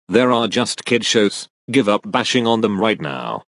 There are just kid shows, give up bashing on them right now.